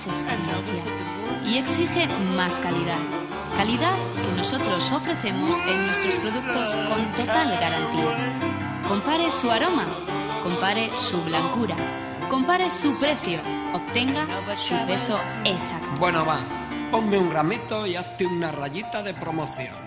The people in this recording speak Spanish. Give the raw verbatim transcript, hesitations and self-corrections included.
experiencia y exige más calidad. Calidad que nosotros ofrecemos en nuestros productos con total garantía. Compare su aroma, compare su blancura, compare su precio, obtenga su peso exacto. Bueno, va, ponme un gramito y hazte una rayita de promoción.